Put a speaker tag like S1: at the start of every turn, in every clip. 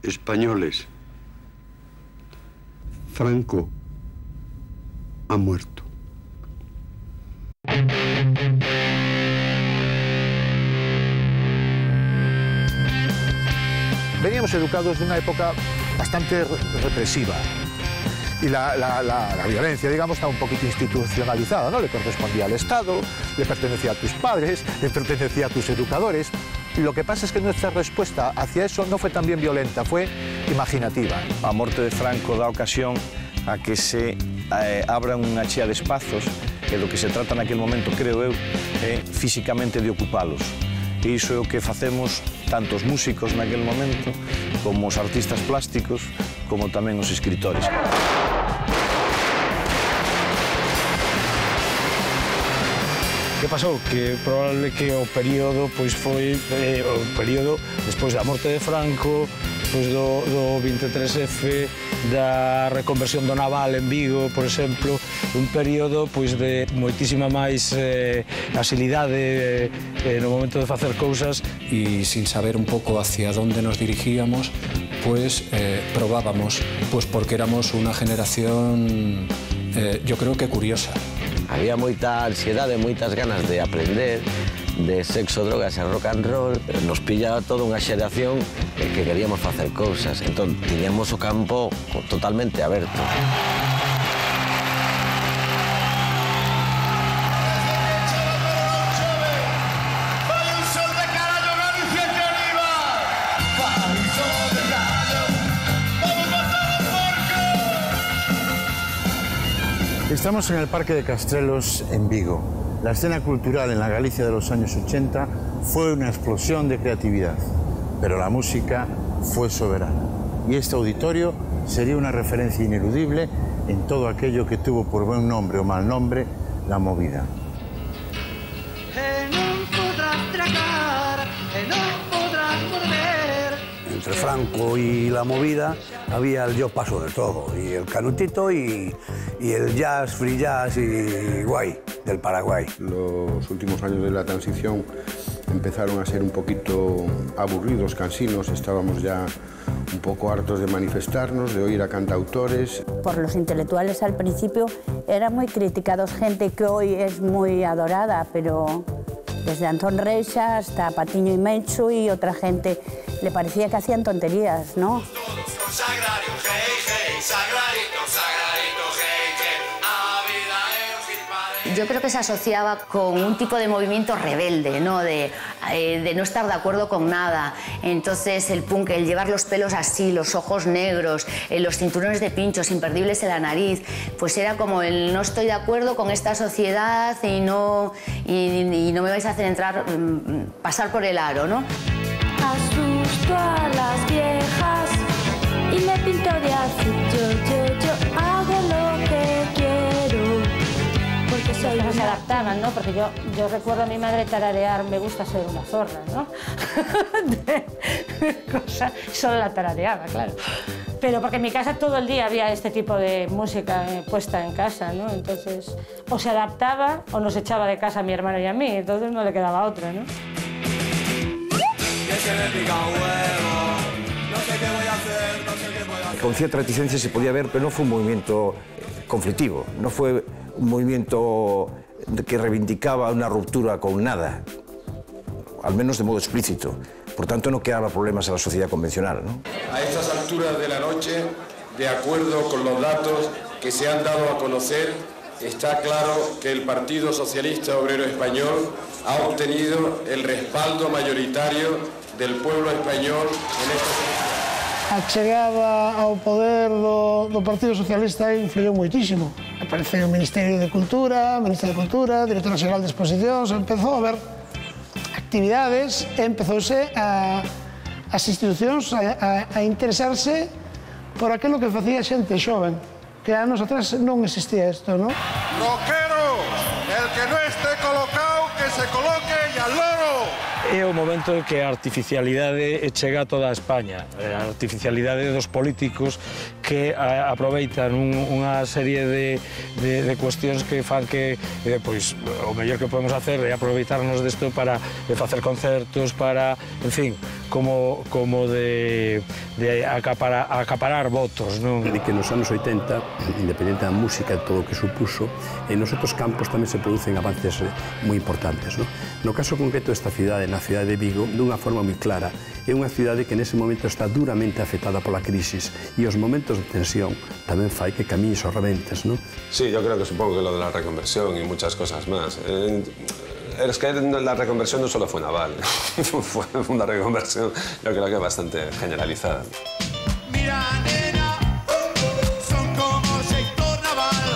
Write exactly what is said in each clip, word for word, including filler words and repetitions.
S1: españoles. Franco ha muerto.
S2: Veníamos educados de una época bastante represiva y la, la, la, la violencia, digamos, estaba un poquito institucionalizada, ¿no? Le correspondía al Estado, le pertenecía a tus padres, le pertenecía a tus educadores. Lo que pasa es que nuestra respuesta hacia eso no fue tan bien violenta, fue imaginativa.
S3: A morte de Franco dá ocasión a que se eh, abra unha chea de espazos e do que se trata naquel momento, creo eu, é físicamente de ocupalos. E iso é o que facemos tanto os músicos naquel momento, como os artistas plásticos, como tamén os escritores.
S4: Que pasou? Que probable que o período pois foi eh, o período despois da morte de Franco, despois do, do veintitrés F, da reconversión do naval en Vigo, por exemplo, un período pois de moitísima máis eh, asilidade eh, no momento de facer cousas.
S5: Y sin saber un pouco hacia dónde nos dirigíamos, pues eh, probábamos, pues porque éramos una generación, eh, yo creo que curiosa.
S6: Había moita ansiedade, moitas ganas de aprender de sexo, drogas e rock and roll. Nos pillaba toda unha xeración que queríamos facer cousas. Entón, tiñamos o campo totalmente aberto.
S7: Estamos en el Parque de Castrelos, en Vigo. La escena cultural en la Galicia de los años ochenta fue una explosión de creatividad, pero la música fue soberana. Y este auditorio sería una referencia ineludible en todo aquello que tuvo por buen nombre o mal nombre la movida.
S8: Entre Franco y la movida había el yo paso de todo, y el canutito y, y el jazz, free jazz y guay del Paraguay.
S1: Los últimos años de la transición empezaron a ser un poquito aburridos, cansinos, estábamos ya un poco hartos de manifestarnos, de oír a cantautores.
S9: Por los intelectuales al principio eran muy criticados, gente que hoy es muy adorada, pero desde Antón Reixa hasta Patiño y Menchu y otra gente le parecía que hacían tonterías, ¿no?
S10: Yo creo que se asociaba con un tipo de movimiento rebelde, ¿no? De, eh, de no estar de acuerdo con nada. Entonces el punk, el llevar los pelos así, los ojos negros, eh, los cinturones de pinchos imperdibles en la nariz, pues era como el no estoy de acuerdo con esta sociedad y no, y, y no me vais a hacer entrar, pasar por el aro, ¿no?
S11: Asusto a las viejas y me pinto de azul. Yo, yo, yo hago lo que quiero. Porque soy
S12: una... se adaptaban, ¿no? Porque yo, yo recuerdo a mi madre tararear Me gusta ser una zorra, ¿no? de, cosa, solo la tarareaba, claro. Pero porque en mi casa todo el día había este tipo de música eh, puesta en casa, ¿no? Entonces, o se adaptaba o nos echaba de casa a mi hermano y a mí, entonces no le quedaba otra, ¿no?
S3: Con cierta reticencia se podía ver, pero no fue un movimiento conflictivo, no fue un movimiento que reivindicaba una ruptura con nada, al menos de modo explícito. Por tanto, no creaba problemas a la sociedad convencional, ¿no?
S13: A estas alturas de la noche, de acuerdo con los datos que se han dado a conocer, está claro que el Partido Socialista Obrero Español ha obtenido el respaldo mayoritario del pueblo español en esta...
S14: A chegada ao poder do, do Partido Socialista influiu moitísimo. Apareceu o Ministerio de Cultura, Ministro de Cultura, Directora Xeral de Exposicións, empezou a haber actividades e empezouse a, as institucións a, a, a interesarse por aquilo que facía xente xoven, que anos atrás non existía isto, non?
S15: Roquero, el que non este colocado, que se coloque e al loro.
S4: É o momento en que a artificialidade chega a toda a España, a artificialidade dos políticos que a, aproveitan un, unha serie de, de, de cuestións que fan que eh, pois, o mellor que podemos hacer é aproveitarnos desto para eh, facer concertos, para, en fin, como, como de, de acaparar, acaparar votos, non?
S8: De que nos anos oitenta, independente da música e todo o que supuso, en nos outros campos tamén se producen avances moi importantes, non? No caso concreto desta cidade, na cidade de Vigo, dunha forma moi clara, é unha cidade que nese momento está duramente afectada pola crisis e os momentos de tensión tamén fai que camiñes aos rebentes, non?
S16: Sí, yo creo que supongo que lo de la reconversión y muchas cosas más. Eh, es que la reconversión no solo fue naval, fue una reconversión, yo creo que bastante generalizada.
S15: Mira, nena, son como sector naval.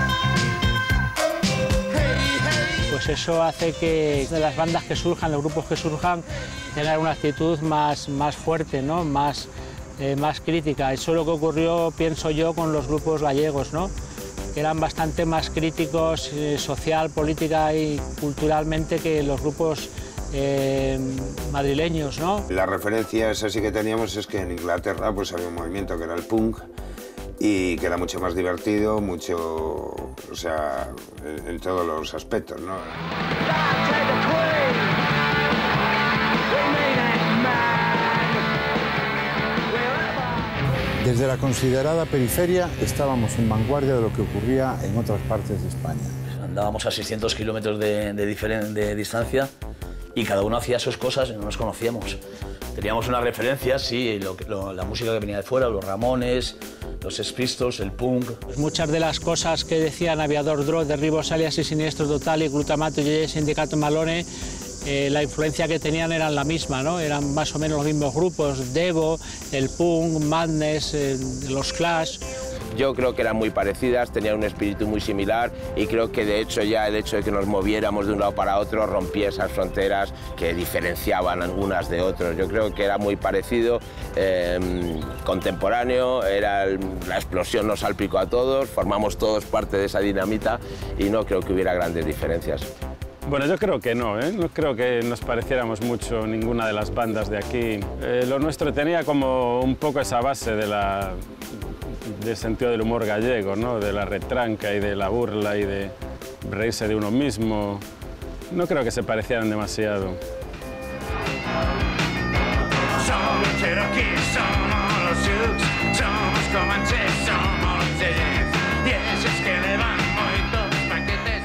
S15: Hey, hey.
S17: Pues eso hace que las bandas que surjan, los grupos que surjan, tengan una actitud más, más fuerte, ¿no? Más, eh, más crítica. Eso es lo que ocurrió, pienso yo, con los grupos gallegos, ¿no? Que eran bastante más críticos eh, social, política y culturalmente que los grupos eh, madrileños, ¿no?
S18: La referencia esa sí que teníamos es que en Inglaterra pues había un movimiento que era el punk y que era mucho más divertido, mucho, o sea, en, en todos los aspectos, ¿no?
S7: Desde la considerada periferia estábamos en vanguardia de lo que ocurría en otras partes de España.
S19: Andábamos a seiscientos kilómetros de, de, de distancia y cada uno hacía sus cosas y no nos conocíamos. Teníamos unas referencias, sí, lo, lo, la música que venía de fuera, los Ramones, los Sex Pistols, el punk.
S17: Pues muchas de las cosas que decían Aviador Dro, Derribos, Alias y Siniestro Total y Glutamato y Sindicato Malone, Eh, la influencia que tenían era la misma, ¿no? Eran más o menos los mismos grupos, Devo, el Punk, Madness, eh, los Clash.
S20: Yo creo que eran muy parecidas, tenían un espíritu muy similar y creo que de hecho ya el hecho de que nos moviéramos de un lado para otro rompía esas fronteras que diferenciaban unas de otras. Yo creo que era muy parecido, eh, contemporáneo, era el, la explosión nos salpicó a todos, formamos todos parte de esa dinamita y no creo que hubiera grandes diferencias.
S21: Bueno, yo creo que no, ¿eh? No creo que nos pareciéramos mucho ninguna de las bandas de aquí. Eh, lo nuestro tenía como un poco esa base de la, del sentido del humor gallego, ¿no? De la retranca y de la burla y de reírse de uno mismo. No creo que se parecieran demasiado.
S15: Somos Cherokees, somos los Sioux, somos Comanches, somos los Tejes, y esos que le van moitos paquetes.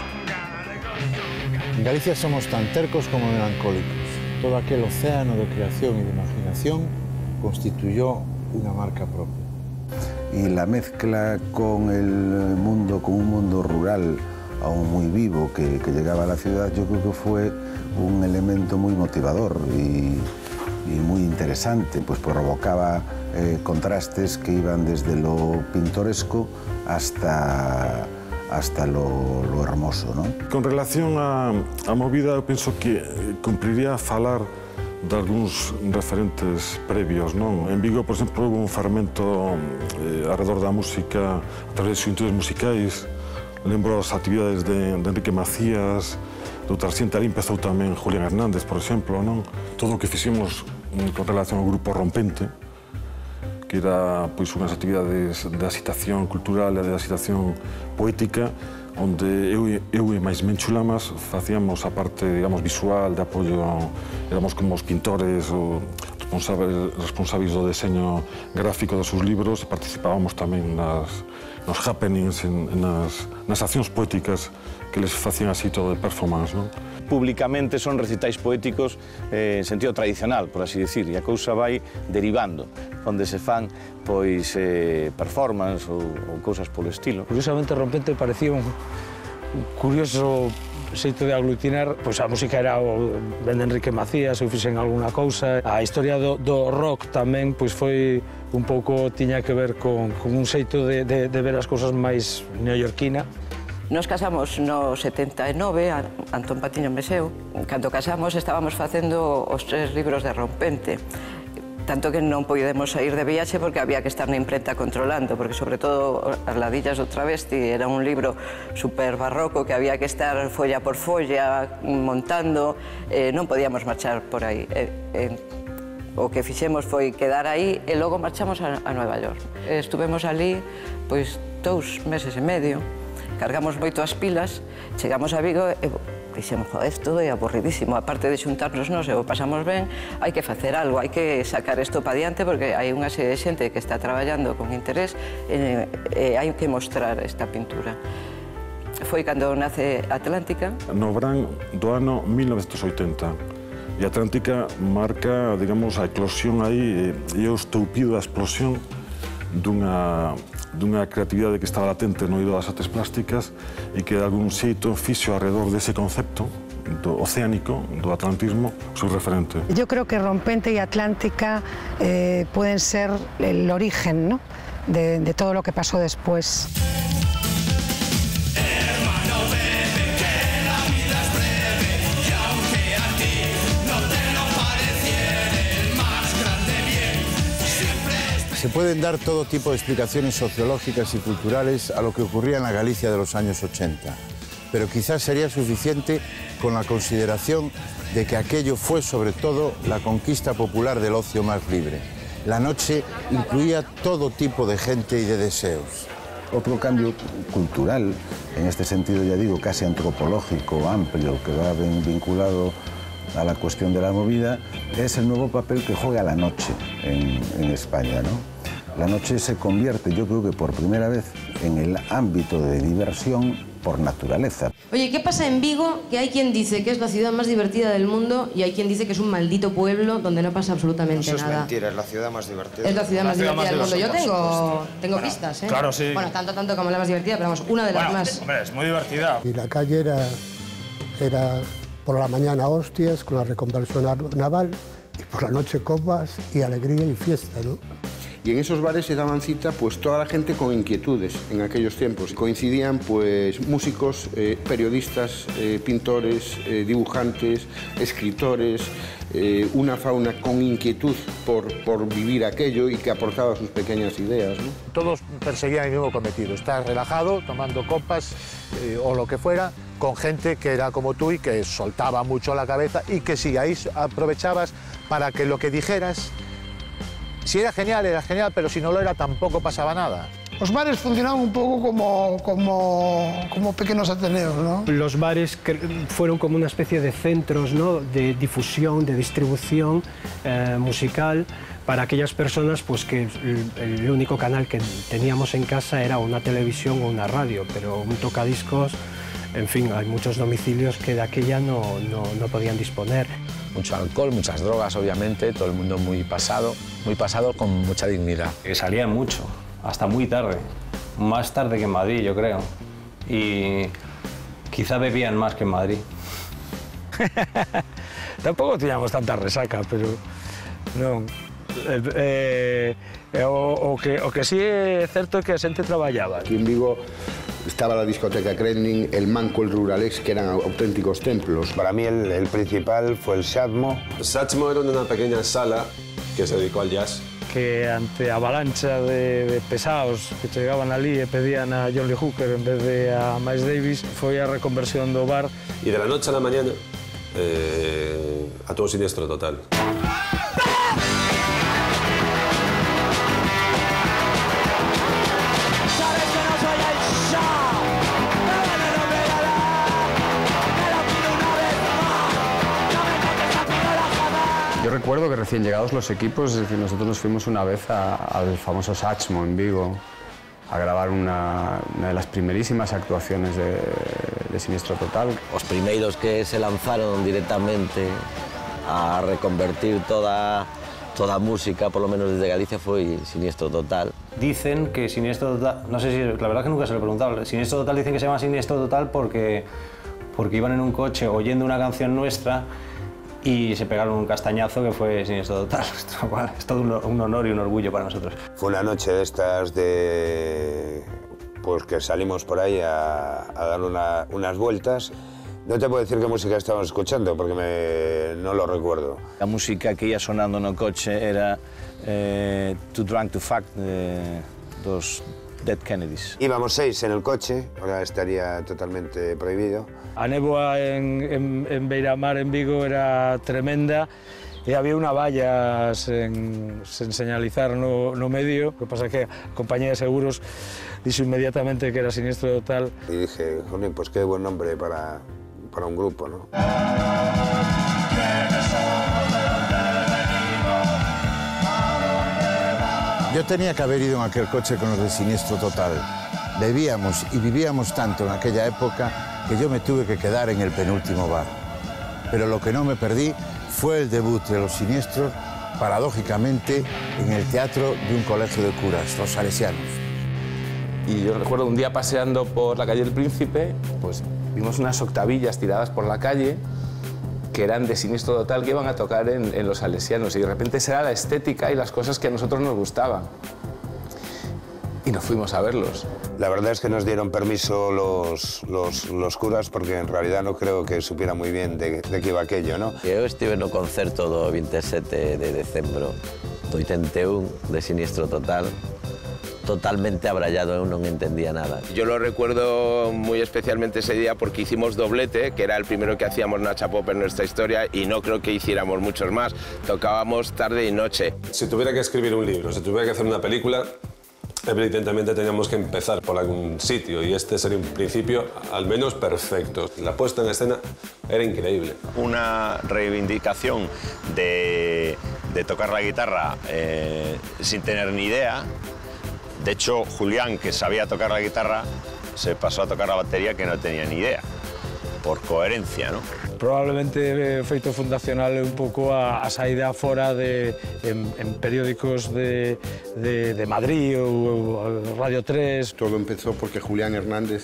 S7: En Galicia somos tan tercos como melancólicos. Todo aquel océano de creación y de imaginación constituyó una marca propia.
S22: Y la mezcla con el mundo, con un mundo rural aún muy vivo que, que llegaba a la ciudad, yo creo que fue un elemento muy motivador y, y muy interesante, pues provocaba eh, contrastes que iban desde lo pintoresco hasta hasta lo, lo hermoso, ¿no?
S23: Con relación a, a movida, eu penso que cumpriría falar de algúns referentes previos, non? En Vigo, por exemplo, houve un fermento eh, alrededor da música a través de xunturas musicais. Lembro as actividades de, de Enrique Macías, do Tarsiente, ali empezou tamén Julián Hernández, por exemplo, non? Todo o que fixemos con relación ao grupo Rompente, que era pois, unhas actividades de agitación cultural e de agitación poética, onde eu, eu e máis Menchu Lamas facíamos a parte, digamos, visual, de apoio, éramos como os pintores ou responsáveis, responsáveis do deseño gráfico dos seus libros, e participábamos tamén nas, nos happenings, en, nas, nas accións poéticas que les facían así todo de performance, non?
S3: Públicamente son recitais poéticos eh, en sentido tradicional, por así decir, e a cousa vai derivando, onde se fan pois eh, performance ou, ou cousas polo estilo.
S4: Curiosamente, Rompente parecía un curioso xeito de aglutinar, pois a música era o ben de Enrique Macías, ou fixen algunha cousa. A historia do, do rock tamén pois foi un pouco, tiña que ver con, con un xeito de, de, de ver as cousas máis neoyorquina.
S24: Nos casamos no setenta e nove, Antón Patiño Meseu. Cando casamos estábamos facendo os tres libros de Rompente. Tanto que non podemos sair de viaxe porque había que estar na imprenta controlando, porque sobre todo As ladillas do travesti era un libro super barroco que había que estar folla por folla montando, eh, non podíamos marchar por aí. Eh, eh, o que fixemos foi quedar aí e logo marchamos a, a Nueva York. Estuvemos ali pois dous meses e medio, cargamos moito as pilas, chegamos a Vigo e dixemos, joder, isto é aburridísimo, aparte de xuntarnos nos e o pasamos ben, hai que facer algo, hai que sacar isto para diante porque hai unha serie de xente que está traballando con interés e, e hai que mostrar esta pintura. Foi cando nace Atlántica.
S23: No verán do ano mil novecentos e oitenta. E Atlántica marca, digamos, a eclosión aí e o estoupido da explosión dunha, dunha creatividade que estaba latente no eido das artes plásticas e que de algún xeito fixo alrededor dese concepto do oceánico, do atlantismo, su referente.
S1: Yo creo que Rompente y Atlántica eh, pueden ser el origen, ¿no?, de, de todo lo que pasó después.
S7: Se pueden dar todo tipo de explicaciones sociológicas y culturales a lo que ocurría en la Galicia de los años ochenta, pero quizás sería suficiente con la consideración de que aquello fue sobre todo la conquista popular del ocio más libre. La noche incluía todo tipo de gente y de deseos.
S22: Otro cambio cultural, en este sentido ya digo casi antropológico, amplio, que va bien vinculado a la cuestión de la movida, es el nuevo papel que juega la noche en, en España, ¿no? La noche se convierte, yo creo que por primera vez, en el ámbito de diversión por naturaleza.
S2: Oye, ¿qué pasa en Vigo? Que hay quien dice que es la ciudad más divertida del mundo y hay quien dice que es un maldito pueblo donde no pasa absolutamente
S18: Eso es
S2: nada.
S18: mentira, es la ciudad más divertida.
S2: Es la ciudad
S18: La
S2: más
S18: ciudad
S2: divertida del
S18: más
S2: mundo. Yo
S18: divertida, por
S2: tengo,
S18: supuesto.
S2: tengo
S18: Bueno,
S2: pistas, ¿eh?
S18: claro, sí.
S2: Bueno, tanto, tanto como la más divertida, pero vamos, una de las
S18: Bueno,
S2: más.
S18: hombre, es muy divertida.
S5: Y la calle era, era por la mañana hostias con la reconversión naval y por la noche copas y alegría y fiesta, ¿no?
S6: Y en esos bares se daban cita pues toda la gente con inquietudes en aquellos tiempos. Coincidían pues músicos, eh, periodistas, eh, pintores, eh, dibujantes, escritores, eh, una fauna con inquietud por, por vivir aquello y que aportaba sus pequeñas ideas, ¿no?
S25: Todos perseguían el mismo cometido, estar relajado, tomando copas eh, o lo que fuera, con gente que era como tú y que soltaba mucho la cabeza y que sí, ahí aprovechabas para que lo que dijeras, si era genial, era genial, pero si no lo era, tampoco pasaba nada.
S14: Los bares funcionaban un poco como, como, como pequeños ateneos, ¿no?
S26: Los bares fueron como una especie de centros, ¿no?, de difusión, de distribución eh, musical para aquellas personas pues, que el, el único canal que teníamos en casa era una televisión o una radio, pero un tocadiscos, en fin, hay muchos domicilios que de aquella no, no, no podían disponer.
S27: Mucho alcohol, muchas drogas, obviamente, todo el mundo muy pasado, muy pasado con mucha dignidad.
S28: Que salían mucho, hasta muy tarde, más tarde que en Madrid, yo creo. Y quizá bebían más que en Madrid.
S4: Tampoco teníamos tanta resaca, pero no. Eh, eh, o, o, que, o que sí es cierto que a xente traballaba.
S6: Aquí en Vigo estaba la discoteca Kremlin, el Manco, el Ruralex, que eran auténticos templos.
S18: Para mí el, el principal fue el Satmo.
S16: Satmo era una pequeña sala que se dedicó al jazz.
S4: Que ante a avalancha de, de pesados que chegaban ali e pedían a John Lee Hooker en vez de a Miles Davis, foi a reconversión do bar.
S16: Y de la noche a la mañana, eh, a todo siniestro total.
S29: Yo recuerdo que recién llegados los equipos, es decir, nosotros nos fuimos una vez a, al famoso Satchmo en Vigo a grabar una, una de las primerísimas actuaciones de, de Siniestro Total.
S30: Os primeiros que se lanzaron directamente a reconvertir toda, toda a música, por lo menos desde Galicia, foi Siniestro Total.
S28: Dicen que Siniestro Total, no sé si, la verdad que nunca se lo he preguntado, Siniestro Total dicen que se llama Siniestro Total porque, porque iban en un coche oyendo una canción nuestra y se pegaron un castañazo que fue Siniestro Total. Es todo un honor y un orgullo para nosotros.
S18: Fue una noche de estas de... pues que salimos por ahí a, a dar una, unas vueltas. No te puedo decir qué música estábamos escuchando porque me, no lo recuerdo.
S3: La música que ia sonando no coche era eh, Too Drunk to Fuck de dos Dead Kennedys.
S18: Íbamos seis en el coche, ahora estaría totalmente prohibido.
S4: A néboa en, en, en Beiramar, en Vigo, era tremenda e había unha valla sen, sen señalizar no, no medio. O que pasa é que a compañía de seguros dixo inmediatamente que era Siniestro Total.
S18: Y dije, joder, pues qué buen nombre para, para un grupo, ¿no?
S7: Yo tenía que haber ido en aquel coche con los de Siniestro Total. Bebíamos y vivíamos tanto en aquella época que yo me tuve que quedar en el penúltimo bar. Pero lo que no me perdí fue el debut de los Siniestros, paradójicamente, en el teatro de un colegio de curas, los salesianos.
S27: Y yo recuerdo un día paseando por la calle del Príncipe, pues vimos unas octavillas tiradas por la calle que eran de Siniestro Total, que iban a tocar en, en los salesianos, y de repente esa era la estética y las cosas que a nosotros nos gustaban. Y nos fuimos a verlos.
S18: La verdad es que nos dieron permiso los, los, los curas, porque en realidad no creo que supiera muy bien de, de qué iba aquello, ¿no?
S30: Eu estive no concerto do veintisiete de decembro do oitenta e un de Siniestro Total, totalmente abrallado, eu non entendía nada.
S27: Yo lo recuerdo muy especialmente ese día porque hicimos doblete, que era el primero que hacíamos Nacha Pop en nuestra historia, y no creo que hiciéramos muchos más. Tocábamos tarde y noche.
S16: Si tuviera que escribir un libro, si tuviera que hacer una película, evidentemente teníamos que empezar por algún sitio, y este sería un principio al menos perfecto. La puesta en escena era increíble.
S8: Una reivindicación de, de tocar la guitarra eh, sin tener ni idea. De hecho, Julián, que sabía tocar la guitarra, se pasó a tocar la batería, que no tenía ni idea, por coherencia, ¿no?
S4: Probablemente feito fundacional un pouco a, a saída fora de, en, en periódicos de, de, de Madrid ou, ou Radio tres.
S6: Todo empezó porque Julián Hernández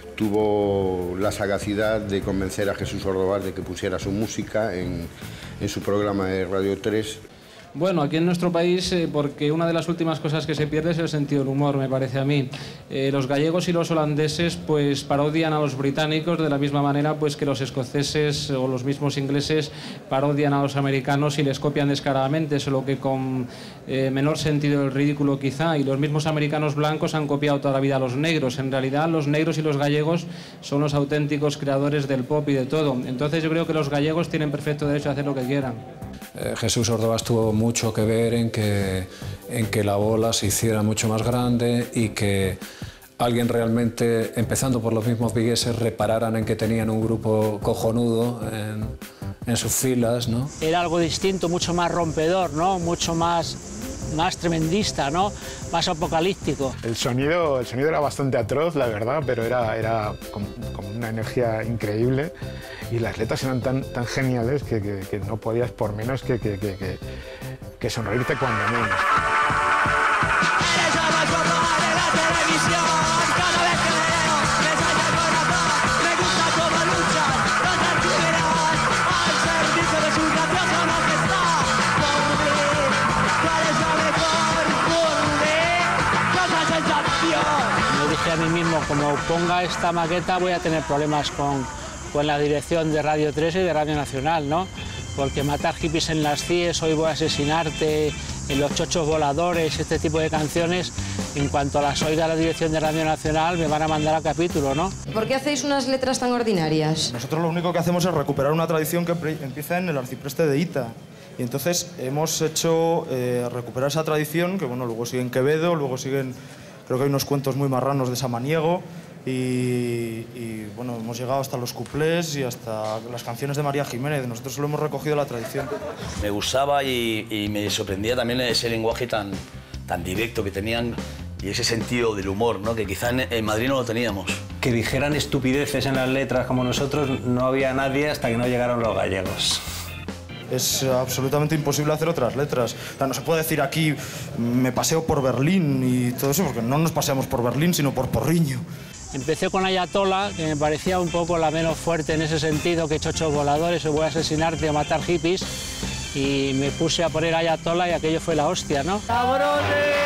S6: tuvo la sagacidad de convencer a Jesús Ordovás de que pusiera su música en, en su programa de Radio tres.
S9: Bueno, aquí en nuestro país, eh, porque una de las últimas cosas que se pierde es el sentido del humor, me parece a mí. Eh, los gallegos y los holandeses pues parodian a los británicos de la misma manera pues que los escoceses o los mismos ingleses parodian a los americanos y les copian descaradamente, solo que con eh, menor sentido del ridículo quizá, y los mismos americanos blancos han copiado toda la vida a los negros. En realidad los negros y los gallegos son los auténticos creadores del pop y de todo. Entonces yo creo que los gallegos tienen perfecto derecho a hacer lo que quieran.
S10: Eh, Jesús Ordovás tuvo mucho que ver en que, en que la bola se hiciera mucho más grande y que alguien realmente, empezando por los mismos vigueses, repararan en que tenían un grupo cojonudo en, en sus filas, ¿no?
S11: Era algo distinto, mucho más rompedor, ¿no? Mucho más, más tremendista, ¿no? Más apocalíptico.
S12: El sonido, el sonido era bastante atroz, la verdad, pero era, era con, con una energía increíble. Y las letras eran tan, tan geniales que, que, que no podías por menos que, que, que, que, que sonreírte cuando menos.
S11: Me dije a mí mismo, como ponga esta maqueta voy a tener problemas con... con la dirección de Radio tres y de Radio Nacional, ¿no? Porque matar hippies en las C I E S, hoy voy a asesinarte, en los chochos voladores, este tipo de canciones, en cuanto las oiga la dirección de Radio Nacional, me van a mandar a capítulo, ¿no?
S2: ¿Por qué hacéis unas letras tan ordinarias?
S13: Nosotros lo único que hacemos es recuperar una tradición que empieza en el arcipreste de Ita. Y entonces hemos hecho eh, recuperar esa tradición, que bueno, luego sigue en Quevedo, luego siguen, creo que hay unos cuentos muy marranos de Samaniego. Y, y bueno, hemos llegado hasta los cuplés y hasta las canciones de María Jiménez. Nosotros lo hemos recogido la tradición.
S17: Me gustaba y, y me sorprendía también ese lenguaje tan, tan directo que tenían y ese sentido del humor, ¿no? Que quizá en, en Madrid no lo teníamos.
S28: Que dijeran estupideces en las letras como nosotros, no había nadie hasta que no llegaron los gallegos.
S13: Es absolutamente imposible hacer otras letras. O sea, no se puede decir aquí, me paseo por Berlín y todo eso, porque no nos paseamos por Berlín, sino por Porriño.
S11: Empecé con Ayatola, que me parecía un poco la menos fuerte en ese sentido que Chochos Voladores o Voy a asesinarte o matar hippies, y me puse a poner Ayatola y aquello fue la hostia, ¿no?
S15: ¡Cabrones!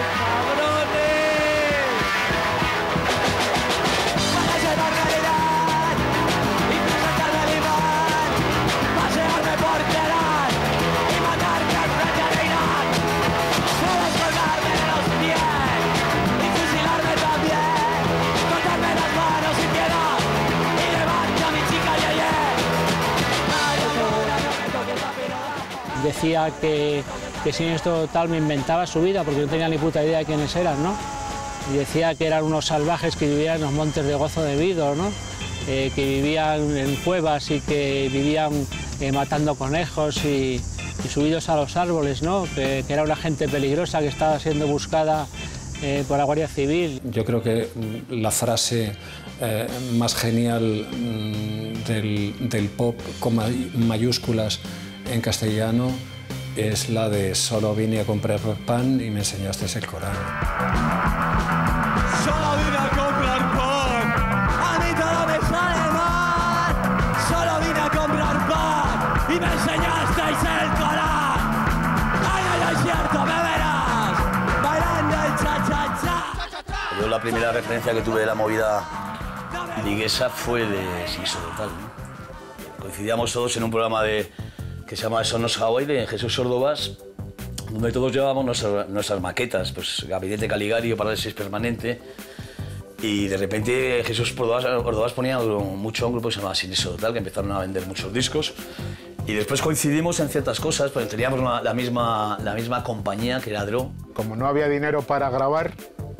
S11: Decía que, que Siniestro Total me inventaba su vida porque no tenía ni puta idea de quiénes eran, ¿no? Y decía que eran unos salvajes que vivían en los montes de Gozo de Vido, ¿no? eh, que vivían en cuevas y que vivían eh, matando conejos y, y subidos a los árboles, ¿no? que, que era una gente peligrosa que estaba siendo buscada eh, por la Guardia Civil.
S10: Yo creo que la frase eh, más genial mm, del, del pop con mayúsculas en castellano es la de solo vine a comprar pan y me enseñaste el Corán.
S15: Solo vine a comprar pan, a mí todo me sale mal. Solo vine a comprar pan y me enseñasteis el Corán. Ay, no, no es cierto, me verás bailando el cha-cha-cha.
S17: Yo la primera referencia que tuve de la movida viguesa fue de Siniestro Total, ¿no? Coincidíamos todos en un programa de, que se llama Sonos Hawaii de Jesús Ordovás, donde todos llevábamos nuestras, nuestras maquetas, pues Gabinete Caligari o Parálisis Permanente, y de repente Jesús Ordovás, Ordovás ponía mucho a un grupo que se llamaba Siniestro Total, que empezaron a vender muchos discos, y después coincidimos en ciertas cosas, porque teníamos una, la, misma, la misma compañía, que era Dro.
S12: Como no había dinero para grabar,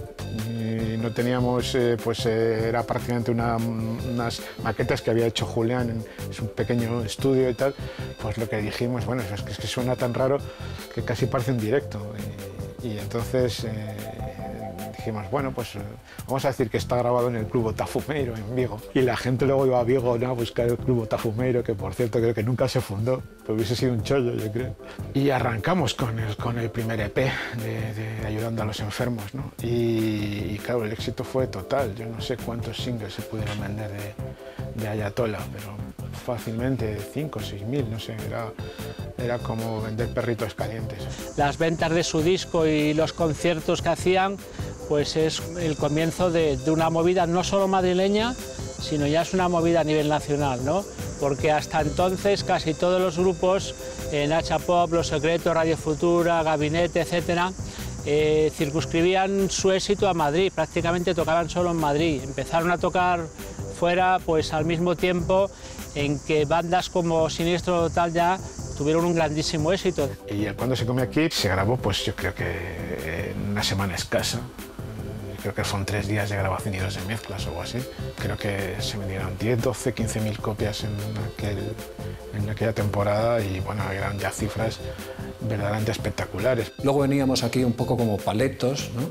S12: y no teníamos, eh, pues eh, era prácticamente una, unas maquetas que había hecho Julián, en, es un pequeño estudio y tal, pues lo que dijimos, bueno, es que, es que suena tan raro que casi parece un directo. Y, y entonces eh, dijimos, bueno, pues eh, vamos a decir que está grabado en el Club Botafumeiro, en Vigo. Y la gente luego iba a Vigo, ¿no?, a buscar el Club Botafumeiro, que por cierto creo que nunca se fundó, pero hubiese sido un chollo, yo creo. Y arrancamos con el, con el primer E P de, de Ayudando a los Enfermos, ¿no? Y, y claro, el éxito fue total. Yo no sé cuántos singles se pudieron vender de, de Ayatollah, pero fácilmente cinco o seis mil, no sé, era, era como vender perritos calientes.
S11: Las ventas de su disco y los conciertos que hacían, pues es el comienzo de, de una movida no solo madrileña, sino ya es una movida a nivel nacional, ¿no? Porque hasta entonces casi todos los grupos, eh, Nacha Pop, Los Secretos, Radio Futura, Gabinete, etcétera, eh, circunscribían su éxito a Madrid, prácticamente tocaban solo en Madrid. Empezaron a tocar fuera pues al mismo tiempo en que bandas como Siniestro Total ya tuvieron un grandísimo éxito.
S12: Y el Cuando se come aquí se grabó, pues yo creo que en una semana escasa. Creo que son tres días de grabación y dos de mezclas o algo así. Creo que se vendieron diez, doce, quince mil copias en, aquel, en aquella temporada y bueno, eran ya cifras verdaderamente espectaculares.
S10: Luego veníamos aquí un poco como paletos, ¿no?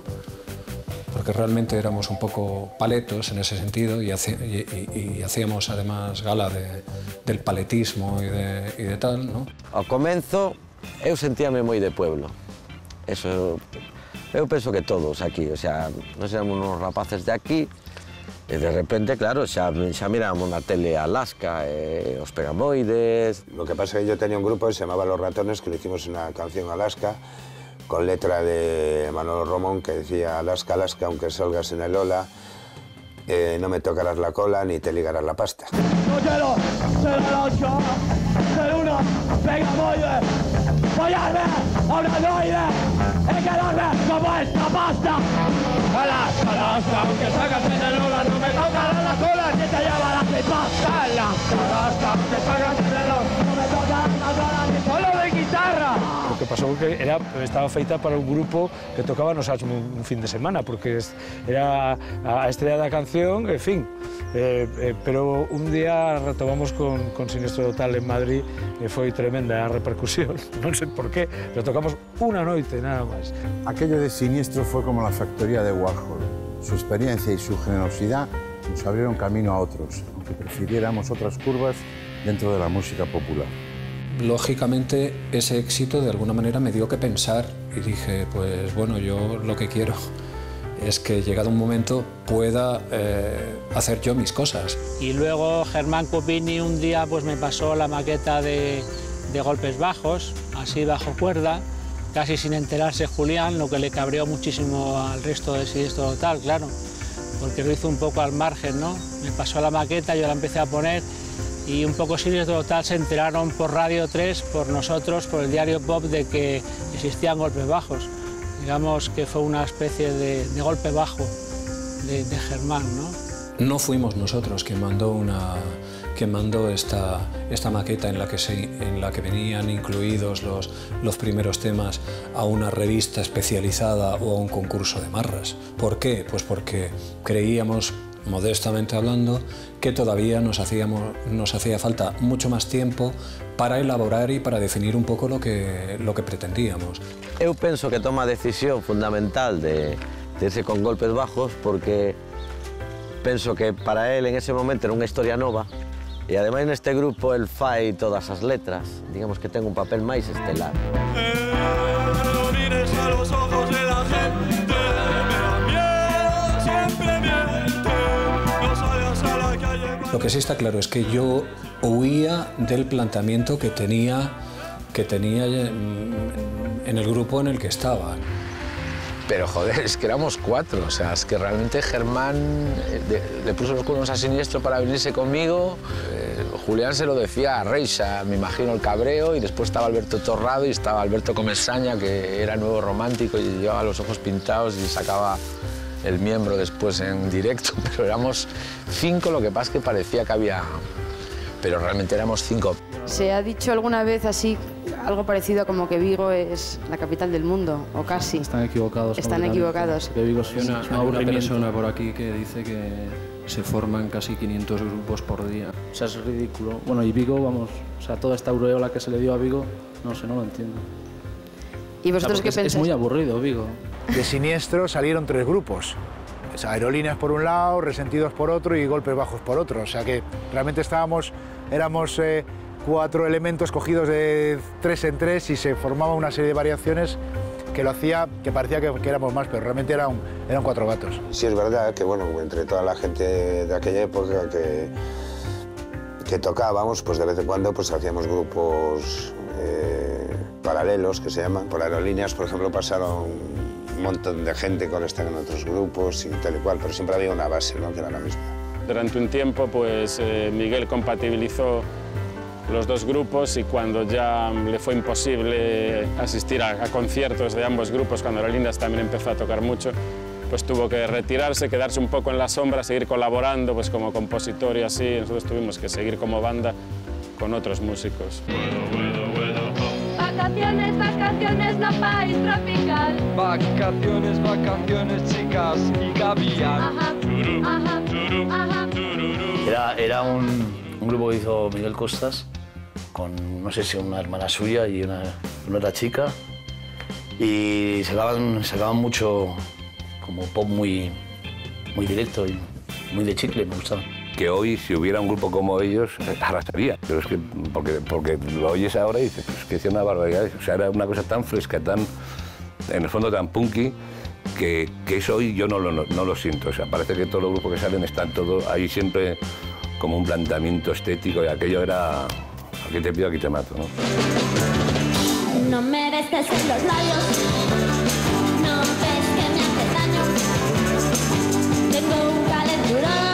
S10: Porque realmente éramos un poco paletos en ese sentido y, haci y, y, y hacíamos además gala de, del paletismo y de, y de tal, ¿no?
S30: Ao comenzo, eu sentíame moi de pueblo. Eso, eu penso que todos aquí, o sea, nós éramos uns rapaces de aquí e de repente, claro, xa, xa mirábamos na tele Alaska, eh, os Pegamoides.
S18: Lo que pasa es que yo tenía un grupo que se llamaba Los Ratones, que le hicimos una canción Alaska, con letra de Manolo Romón que decía Alaska, Alaska, aunque salgas en el Ola, eh, no me tocarás la cola ni te ligarás la pasta.
S15: No quiero ser Alaska, ser una Pegamoide, follarme a un androide y quedarme como esta pasta. Alaska, Alaska, aunque salgas en el Ola, no me tocarás la cola ni te llevarás mi pasta. Alaska, Alaska, aunque salgas en el Ola, no me tocarás la cola ni solo de guitarra.
S4: Lo que pasó que era, estaba feita para un grupo que tocaba nos un, un fin de semana, porque era a estrella da canción, en fin. Eh, eh, pero un día retomamos con, con Siniestro Total en Madrid e foi tremenda a repercusión, non sei por qué, pero tocamos unha noite nada máis.
S7: Aquello de Siniestro fue como la factoría de Warhol. Su experiencia y su generosidad nos abrieron camino a otros, aunque prefiriéramos otras curvas dentro de la música popular.
S10: Lógicamente, ese éxito de alguna manera me dio que pensar y dije, pues bueno, yo lo que quiero es que llegado un momento pueda eh, hacer yo mis cosas.
S11: Y luego Germán Cupini un día pues me pasó la maqueta de, de Golpes Bajos, así bajo cuerda, casi sin enterarse Julián, lo que le cabreó muchísimo al resto de Siniestro Total, claro, porque lo hizo un poco al margen, ¿no? Me pasó la maqueta, yo la empecé a poner y un poco Siniestro Total se enteraron por Radio tres, por nosotros, por el diario Pop, de que existían Golpes Bajos. Digamos que fue una especie de, de golpe bajo de, de Germán, ¿no?
S10: No fuimos nosotros quien mandó, una, quien mandó esta, esta maqueta en la, que se, en la que venían incluidos los, los primeros temas a una revista especializada o a un concurso de marras. ¿Por qué? Pues porque creíamos modestamente hablando, que todavía nos, hacíamos, nos hacía falta mucho más tiempo para elaborar y para definir un poco lo que, lo que pretendíamos.
S30: Eu penso que toma a decisión fundamental de, de irse con Golpes Bajos porque penso que para él en ese momento era unha historia nova e ademais neste grupo el fai todas as letras, digamos que ten un papel máis estelar.
S15: No mires a los ojos de la gente, me da miedo, siempre miente, no salgas a la calle.
S10: Lo que sí está claro es que yo huía del planteamiento que tenía, que tenía en el grupo en el que estaba.
S27: Pero joder, es que éramos cuatro, o sea, es que realmente Germán de, le puso los cuernos a Siniestro para venirse conmigo, eh, Julián se lo decía a Reixa, me imagino el cabreo, y después estaba Alberto Torrado y estaba Alberto Comesaña, que era nuevo romántico y llevaba los ojos pintados y sacaba el miembro después en directo, pero éramos cinco, lo que pasa es que parecía que había... pero realmente éramos cinco.
S2: ¿Se ha dicho alguna vez así, algo parecido como que Vigo es la capital del mundo, o casi?
S1: Están equivocados.
S2: Están equivocados.
S1: Que Vigo es una, una, una persona por aquí que dice que se forman casi quinientos grupos por día. O sea, es ridículo. Bueno, y Vigo, vamos, o sea, toda esta aureola que se le dio a Vigo, no sé, no lo entiendo.
S2: ¿Y vosotros
S1: o sea,
S2: qué
S1: es,
S2: pensáis?
S1: Es muy aburrido, Vigo.
S5: De Siniestro salieron tres grupos. O sea, Aerolíneas por un lado, Resentidos por otro y Golpes Bajos por otro. O sea que realmente estábamos, éramos eh, cuatro elementos cogidos de tres en tres y se formaba una serie de variaciones que lo hacía, que parecía que, que éramos más, pero realmente era un, eran cuatro gatos.
S18: Sí, es verdad que, bueno, entre toda la gente de aquella época que, que tocábamos, pues de vez en cuando pues hacíamos grupos eh, paralelos, que se llaman. Por Aerolíneas, por ejemplo, pasaron un montón de gente con esta en otros grupos y tal y cual, pero siempre había una base, ¿no?, que era la misma.
S14: Durante un tiempo, pues eh, Miguel compatibilizó los dos grupos y cuando ya le fue imposible asistir a, a conciertos de ambos grupos, cuando Aerolíneas también empezó a tocar mucho, pues tuvo que retirarse, quedarse un poco en la sombra, seguir colaborando pues como compositor y así. Nosotros tuvimos que seguir como banda con otros músicos.
S15: Vacaciones, vacaciones, no país tropical. Vacaciones, vacaciones, chicas y Gavián. Ajá, ajá, ajá.
S17: Era, era un, un grupo que hizo Miguel Costas con, no sé si una hermana suya y una, una otra chica, y sacaban, sacaban mucho como pop muy, muy directo y muy de chicle, me gustaba.
S19: Que hoy, si hubiera un grupo como ellos, arrastraría, pero es que porque, porque lo oyes ahora y dices, es que es una barbaridad, o sea, era una cosa tan fresca, tan, en el fondo tan punky, que, que eso hoy yo no lo, no lo siento, o sea, parece que todos los grupos que salen están todos ahí siempre como un planteamiento estético y aquello era, aquí te pido, aquí te mato, ¿no?
S15: No mereces en los labios, no ves que me hace daño, tengo un calenturón.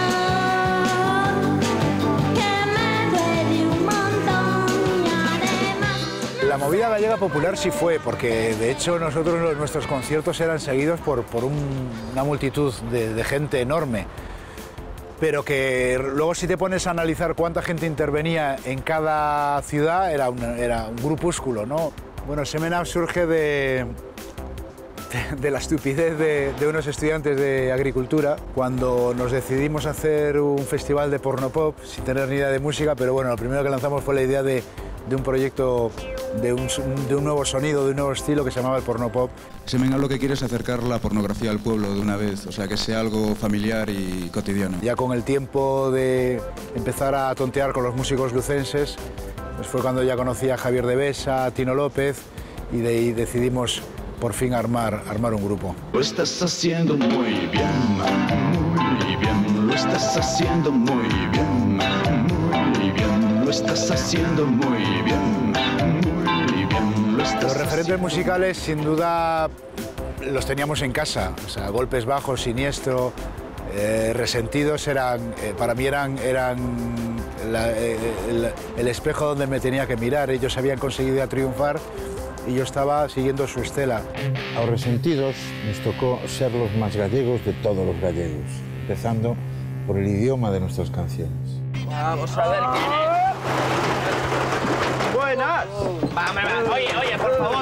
S5: La movida gallega popular sí fue, porque de hecho nosotros nuestros conciertos eran seguidos por, por un, una multitud de, de gente enorme, pero que luego si te pones a analizar cuánta gente intervenía en cada ciudad era un, era un grupúsculo, ¿no? Bueno, Semenam surge de, de, de la estupidez de, de unos estudiantes de agricultura cuando nos decidimos hacer un festival de porno pop sin tener ni idea de música, pero bueno, lo primero que lanzamos fue la idea de, de un proyecto de un, de un nuevo sonido, de un nuevo estilo que se llamaba el porno pop.
S20: Semenam lo que quiere es acercar la pornografía al pueblo de una vez, o sea, que sea algo familiar y cotidiano.
S5: Ya con el tiempo de empezar a tontear con los músicos lucenses, pues fue cuando ya conocí a Javier de Besa, a Tino López, y de ahí decidimos por fin armar, armar un grupo.
S15: Lo estás haciendo muy bien, muy bien, lo estás haciendo muy bien, muy bien, lo estás haciendo muy bien, muy bien, lo estás.
S5: Los referentes musicales sin duda los teníamos en casa, o sea, Golpes Bajos, Siniestro, eh, Resentidos eran, eh, para mí eran, eran la, eh, el, el espejo donde me tenía que mirar. Ellos habían conseguido ya triunfar y yo estaba siguiendo su estela.
S7: A los Resentidos nos tocó ser los más gallegos de todos los gallegos, empezando por el idioma de nuestras canciones.
S15: Vamos a ver quién es.
S21: Buenas.
S15: Oye, oye, por favor, oye,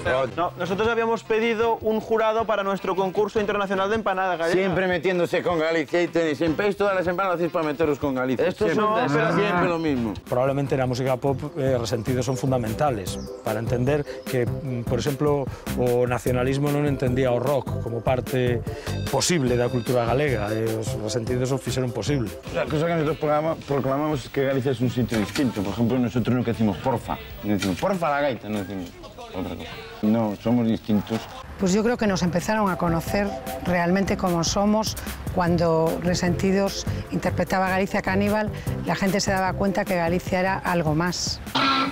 S3: No, nosotros habíamos pedido un jurado para nuestro concurso internacional de empanada gallega.
S7: Siempre metiéndose con Galicia y tenéis. Siempre veis todas las empanadas hacéis para meteros con Galicia.
S3: Esto
S7: siempre,
S3: no, pero
S7: siempre lo mismo.
S4: Probablemente en la música pop eh, resentidos son fundamentales para entender que, por exemplo, o nacionalismo non entendía o rock como parte posible da cultura galega. E os resentidos o fixeron posible.
S7: La cosa que nosotros proclamamos es que Galicia es un sitio distinto. Por ejemplo, nosotros nunca decimos porfa. No decimos porfa la gaita, no decimos otra cosa. No, somos distintos.
S8: Pues yo creo que nos empezaron a conocer realmente como somos. Cuando Resentidos interpretaba Galicia Caníbal, la gente se daba cuenta que Galicia era algo más.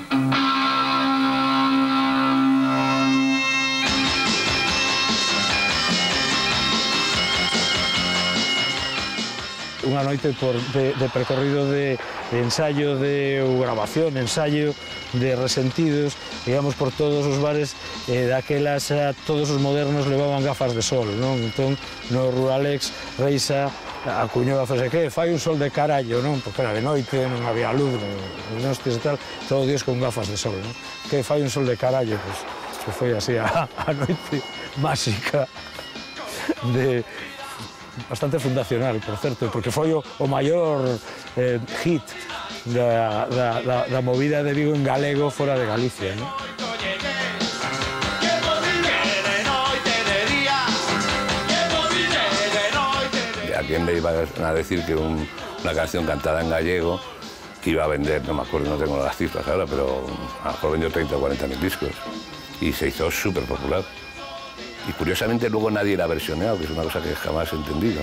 S4: Unha noite por, de, de percorrido de, de ensayo de ou grabación, ensayo de Resentidos, íbamos por todos os bares eh, daquelas a todos os modernos levaban gafas de sol, non? Entón, no Ruralex, Reisa acuñou a frase que fai un sol de carallo, non? Porque era de noite, non había luz, non estes e tal, todo Dios con gafas de sol, non? Que fai un sol de carallo, pois, pues, foi así a, a noite máxica de... bastante fundacional, por certo, porque foi o, o maior eh, hit da, da, da, da movida de Vigo en galego fora de Galicia, ¿no?
S19: ¿A quién le iba a decir que un, una canción cantada en gallego iba a vender, no me acuerdo, no tengo las cifras ahora, pero a lo mejor vendió treinta o cuarenta mil discos y se hizo súper popular? Y curiosamente luego nadie la ha versioneado, que es una cosa que jamás he entendido.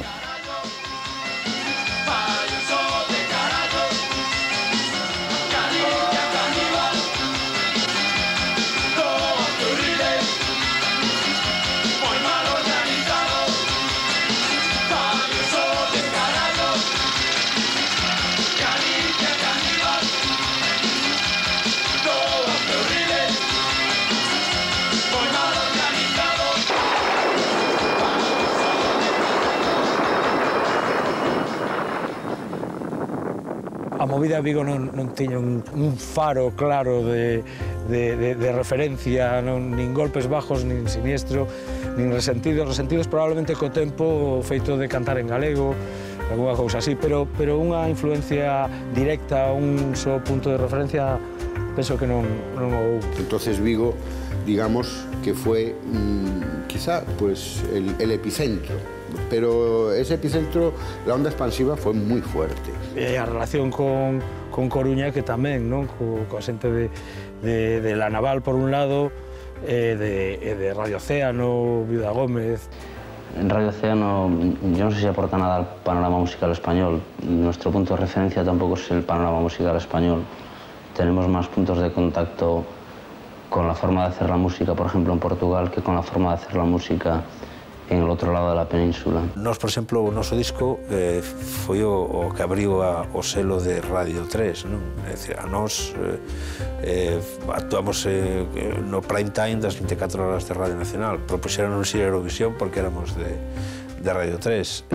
S4: A movida de Vigo non, non tiña un, un faro claro de, de, de, de referencia, non, nin golpes bajos, nin siniestro, nin resentidos. Resentidos probablemente co tempo feito de cantar en galego, alguna cousa así, pero, pero unha influencia directa, un só punto de referencia, penso que non, non houve.
S6: Entonces Vigo, digamos que fue mmm, quizá pues, el, el epicentro. Pero ese epicentro, la onda expansiva fue muy fuerte.
S4: E a relación con, con Coruña, que tamén, non? Co, coa xente de, de, de La Naval, por un lado, e de, e de Radio Océano, Viuda Gómez.
S16: En Radio Océano, yo no sé si aporta nada al panorama musical español. Nuestro punto de referencia tampoco es el panorama musical español. Tenemos más puntos de contacto con la forma de hacer la música, por ejemplo, en Portugal, que con la forma de hacer la música en el outro lado da península.
S21: Nos, por exemplo, o noso disco eh, foi o, o que abriu a, o selo de Radio tres, non? É dicir, a nós eh, actuamos eh, no prime time das vinte e catro horas de Radio Nacional. Propuxeron ir a Eurovisión porque éramos de, de Radio tres.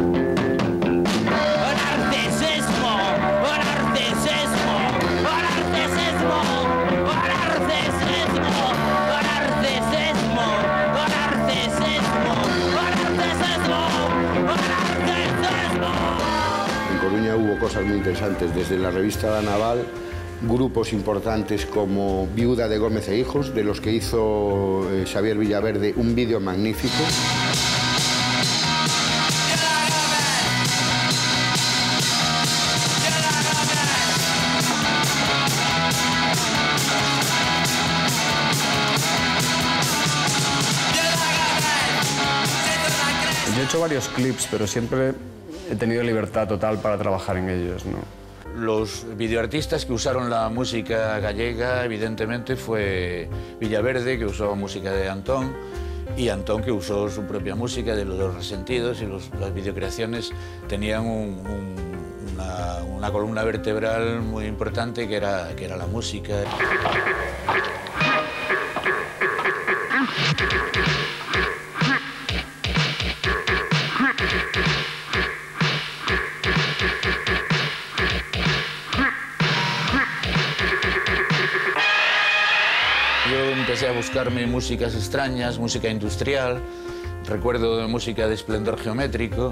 S6: Hubo cosas muy interesantes, desde la revista La Naval, grupos importantes como Viuda de Gómez e Hijos, de los que hizo eh, Xavier Villaverde un vídeo magnífico.
S22: Yo he hecho varios clips, pero siempre he tenido libertad total para trabajar en ellos, ¿no?
S23: Los videoartistas que usaron la música gallega, evidentemente, fue Villaverde, que usó música de Antón, y Antón, que usó su propia música de los Resentidos, y los, las videocreaciones tenían un, un, una, una columna vertebral muy importante, que era, que era la música. Empecé a buscarme músicas extrañas, música industrial, recuerdo música de esplendor geométrico.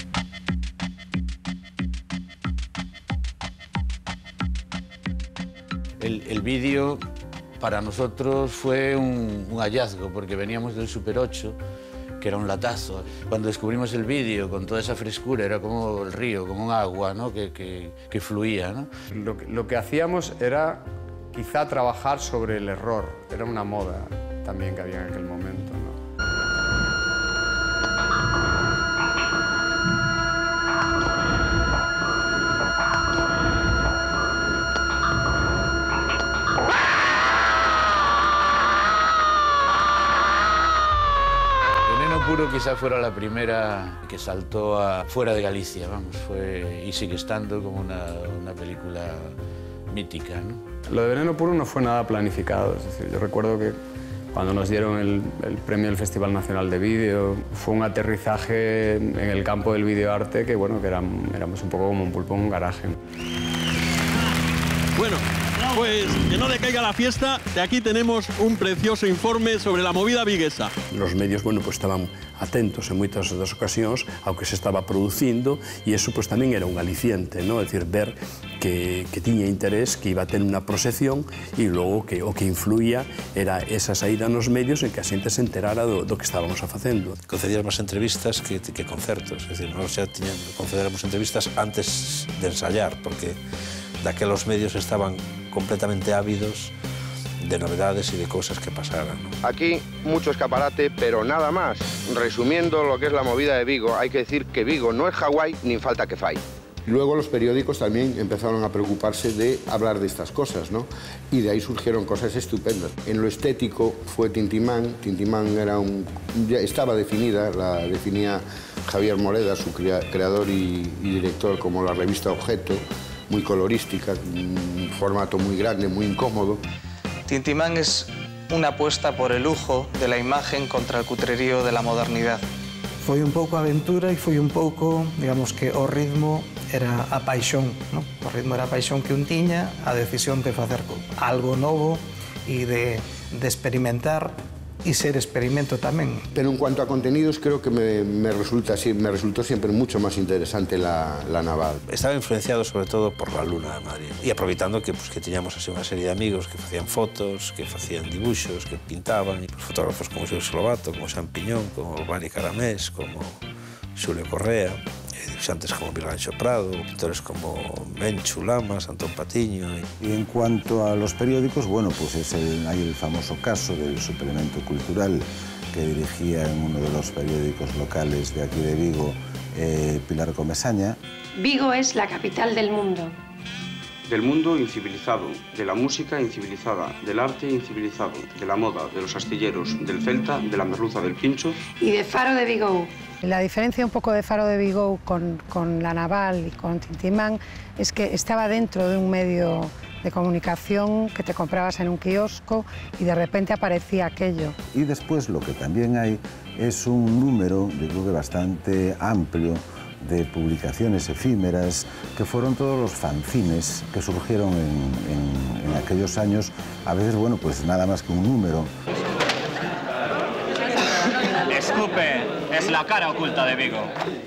S23: El, el vídeo para nosotros fue un, un hallazgo, porque veníamos del Super ocho, que era un latazo. Cuando descubrimos el vídeo con toda esa frescura, era como el río, como un agua, ¿no? que, que, que fluía, ¿no?
S22: Lo, que, lo que hacíamos era quizá trabajar sobre el error. Era una moda también que había en aquel momento, ¿no?
S23: Puro quizá fuera la primera que saltó a fuera de Galicia, vamos, fue y sigue estando como una, una película mítica, ¿no?
S22: Lo de Veneno Puro no fue nada planificado, es decir, yo recuerdo que cuando nos dieron el, el premio del Festival Nacional de Vídeo, fue un aterrizaje en el campo del videoarte que, bueno, que eran, éramos un poco como un pulpo en un garaje.
S9: Bueno, pues que no decaiga la fiesta, de aquí tenemos un precioso informe sobre la movida viguesa.
S11: Los medios, bueno, pues estaban atentos en moitas das ocasións ao que se estaba producindo e eso pues tamén era un aliciente, ¿no? Es decir, ver que, que tiña interés, que iba a ter unha proxección e logo que o que influía era esa saída nos medios en que a xente se enterara do, do que estábamos a facendo.
S21: Concedías máis entrevistas que, que concertos, es decir, nós xa tiñamos, concedéramos entrevistas antes de ensayar, porque daquelos medios estaban completamente ávidos de novedades y de cosas que pasaran, ¿no?
S6: Aquí mucho escaparate, pero nada más. Resumiendo lo que es la movida de Vigo, hay que decir que Vigo no es Hawái ni falta que fai. Luego los periódicos también empezaron a preocuparse de hablar de estas cosas, ¿no? Y de ahí surgieron cosas estupendas. En lo estético fue Tintimán. Tintimán era un, ya estaba definida, la definía Javier Moreda, su creador y, y director, como la revista Objeto, muy colorística, un formato muy grande, muy incómodo.
S12: Tintimán es una apuesta por el lujo de la imagen contra el cutrerío de la modernidad.
S13: Foi un pouco aventura e foi un pouco, digamos que o ritmo era a paixón, ¿no? O ritmo era a paixón que un tiña, a decisión de facer algo novo e de, de experimentar y ser experimento también.
S6: Pero en cuanto a contenidos, creo que me, me, resulta, me resultó siempre mucho más interesante la, la naval.
S21: Estaba influenciado sobre todo por la Luna de Madrid y aproveitando que, pues, que teníamos así una serie de amigos que hacían fotos, que hacían dibujos, que pintaban, y pues, fotógrafos como Xurxo Lobato, como San Piñón, como Vani Caramés, como Xulio Correa, dibujantes como Virgancho Prado, pintores como Menchu Lamas, Antón Patiño.
S24: Y en cuanto a los periódicos, bueno, pues es el, hay el famoso caso del suplemento cultural que dirigía en uno de los periódicos locales de aquí de Vigo, eh, Pilar Comesaña.
S25: Vigo es la capital del mundo.
S26: Del mundo incivilizado, de la música incivilizada, del arte incivilizado, de la moda, de los astilleros, del celta, de la merluza del pincho.
S25: Y de Faro de Vigo.
S8: La diferencia un poco de Faro de Vigo con, con La Naval y con Tintimán es que estaba dentro de un medio de comunicación que te comprabas en un kiosco y de repente aparecía aquello.
S24: Y después lo que también hay es un número, yo creo que bastante amplio, de publicaciones efímeras, que fueron todos los fanzines que surgieron en, en, en aquellos años, a veces, bueno, pues nada más que un número.
S28: Escupe es la cara oculta de Vigo.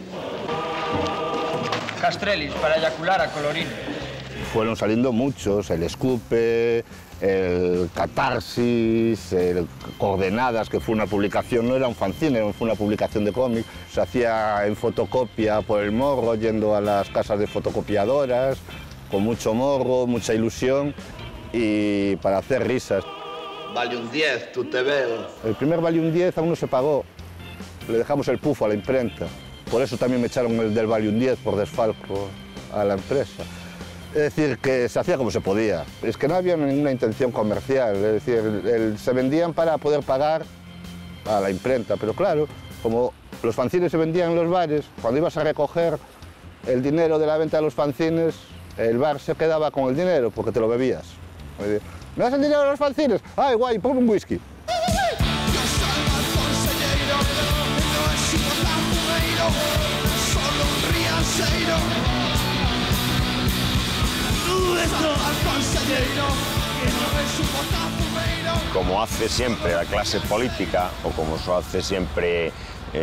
S29: Castrelis para eyacular a Colorín.
S30: Fueron saliendo muchos, el Escupe, el Catarsis, el Coordenadas, que fue una publicación, no era un fanzine, fue una publicación de cómic. Se hacía en fotocopia por el morro, yendo a las casas de fotocopiadoras, con mucho morro, mucha ilusión y para hacer risas.
S31: Valium diez, tú te veo.
S30: El primer Valium diez aún no se pagó. Le dejamos el pufo a la imprenta. Por eso también me echaron el del Valium diez por desfalco a la empresa. Es decir, que se hacía como se podía. Es que no había ninguna intención comercial. Es decir, el, el, se vendían para poder pagar a la imprenta. Pero claro, como los fanzines se vendían en los bares, cuando ibas a recoger el dinero de la venta de los fanzines, el bar se quedaba con el dinero porque te lo bebías. ¿Me das el dinero de los fanzines? ¡Ay, guay, ponme un whisky!
S15: Esto al conselleiro que non é su botafumeiro.
S1: como hace siempre la clase política o como lo hace siempre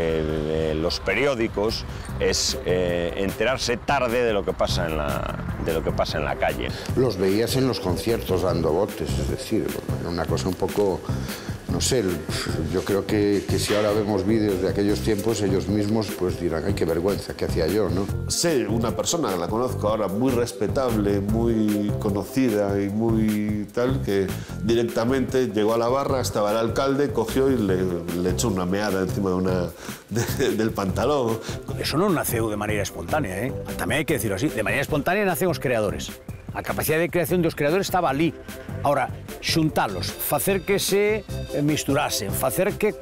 S1: eh, los periódicos, es eh, enterarse tarde de lo que pasa en la, de lo que pasa en la calle.
S6: Los veías en los conciertos dando botes, es decir, era una cosa un poco, no sé, yo creo que, que si ahora vemos vídeos de aquellos tiempos, ellos mismos pues dirán, ay, qué vergüenza, ¿qué hacía yo, no?
S2: Sé una persona, la conozco ahora, muy respetable, muy conocida y muy tal, que directamente llegó a la barra, estaba el alcalde, cogió y le, le echó una meada encima de una, de, del pantalón.
S3: Eso non naceu de maneira espontánea, eh? Tamén hai que decirlo así, de maneira espontánea nacen os creadores. A capacidade de creación dos creadores estaba ali. Ahora, xuntalos, facer que se misturasen, facer que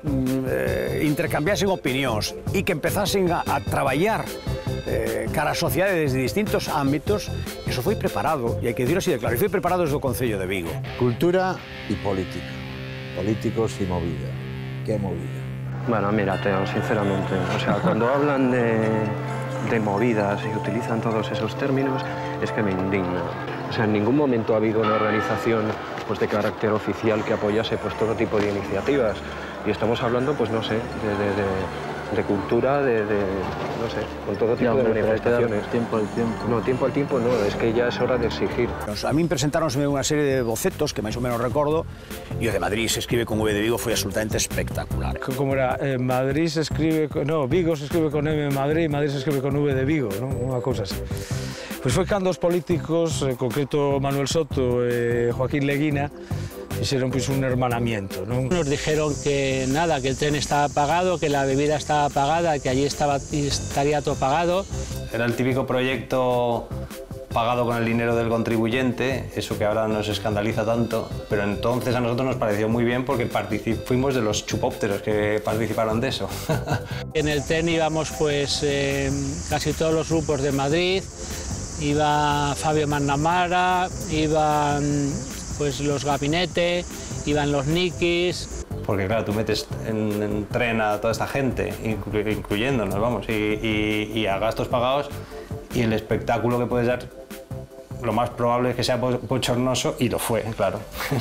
S3: eh, intercambiasen opinións e que empezasen a, a traballar eh, cara a sociedade desde distintos ámbitos, eso foi preparado, e hai que dicirlo así de claro, e foi preparado desde o Concello de Vigo.
S21: Cultura y política. Políticos y movida. ¿Qué movida?
S5: Bueno, mira, Teo, sinceramente, o sea, cuando hablan de, de movidas y utilizan todos esos términos, es que me indigna. O sea, en ningún momento ha habido una organización pues, de carácter oficial que apoyase pues, todo tipo de iniciativas. Y estamos hablando, pues no sé, de, de, de, de cultura, de, de, no sé, con todo tipo ya, hombre, de manifestaciones.
S21: Tiempo al tiempo.
S5: No, tiempo al tiempo no, es que ya es hora de exigir.
S3: A mí presentáronse unha serie de bocetos que máis ou menos recordo, e o de Madrid se escribe con V de Vigo foi absolutamente espectacular.
S4: Como era, eh, Madrid se escribe, con, no, Vigo se escribe con M de Madrid, Madrid se escribe con V de Vigo, ¿no? Unha cousa así. Pois foi cando os políticos, en concreto Manuel Soto e Joaquín Leguina, hicieron pues un hermanamiento, ¿no?
S7: Nos dijeron que nada, que el tren estaba pagado, que la bebida estaba pagada, que allí estaba, estaría todo pagado.
S10: Era el típico proyecto pagado con el dinero del contribuyente, eso que ahora nos escandaliza tanto, pero entonces a nosotros nos pareció muy bien porque fuimos de los chupópteros que participaron de eso.
S7: En el tren íbamos pues eh, casi todos los grupos de Madrid, iba Fabio McNamara, iban pues los Gabinete, iban los Nikis.
S10: Porque claro, tú metes en, en tren a toda esta gente, inclu incluyéndonos, vamos, y, y, y a gastos pagados, y el espectáculo que puedes dar, lo más probable es que sea bochornoso, y lo fue, claro.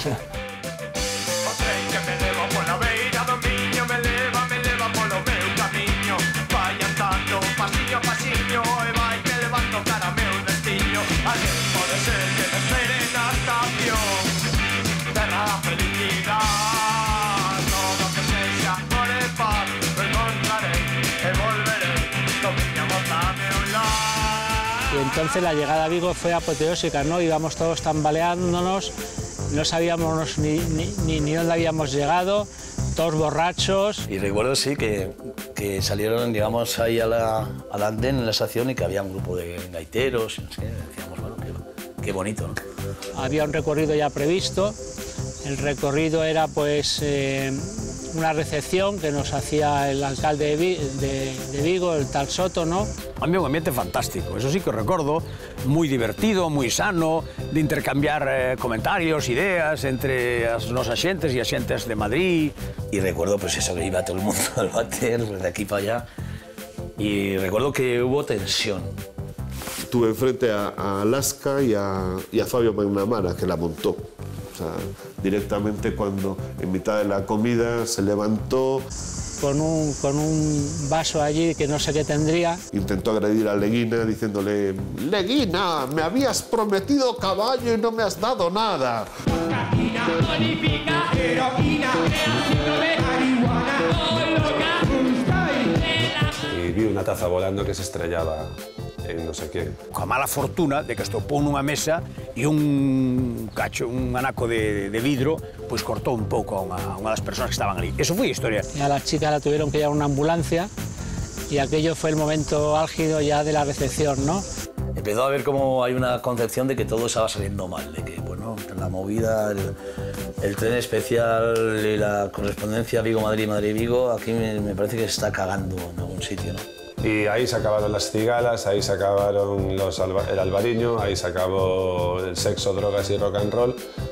S7: Y entonces la llegada a Vigo fue apoteósica, ¿no? Íbamos todos tambaleándonos, no sabíamos ni, ni, ni dónde habíamos llegado, todos borrachos.
S14: Y recuerdo, sí, que, que salieron, digamos, ahí a la, al andén en la estación y que había un grupo de gaiteros, y no sé qué, decíamos, bueno, qué, qué bonito, ¿no?
S7: Había un recorrido ya previsto, el recorrido era, pues, eh, una recepción que nos hacía el alcalde de, de, de Vigo, el tal Soto, ¿no?
S3: A mí un ambiente fantástico, eso sí que recuerdo, muy divertido, muy sano, de intercambiar eh, comentarios, ideas entre los asientes y asientes de Madrid.
S14: Y recuerdo pues eso, que iba todo el mundo al váter, de aquí para allá, y recuerdo que hubo tensión.
S2: Estuve enfrente a, a Alaska y a, y a Fabio McNamara, que la montó. O sea, directamente cuando en mitad de la comida se levantó.
S7: Con un, con un vaso allí que no sé qué tendría.
S2: Intentó agredir a Leguina diciéndole: Leguina, me habías prometido caballo y no me has dado nada.
S22: Y vi una taza volando que se estrellaba en no sé qué.
S3: Coa mala fortuna de que estopou nunha mesa e un cacho, un anaco de, de vidro, pois cortou un pouco a unha, a unha das persoas que estaban ali. Eso foi a historia.
S7: Y a la chica la tuvieron que llevar a una ambulancia y aquello fue el momento álgido ya de la recepción, ¿no?
S14: Empezó a ver cómo hay una concepción de que todo estaba saliendo mal, de que, bueno, la movida, el, el tren especial y la correspondencia Vigo-Madrid, Madrid-Vigo, aquí me, me parece que se está cagando en algún sitio, ¿no?
S22: Y ahí se acabaron las cigalas, ahí se acabaron los alba, el albariño, ahí se acabó el sexo, drogas y rock and roll.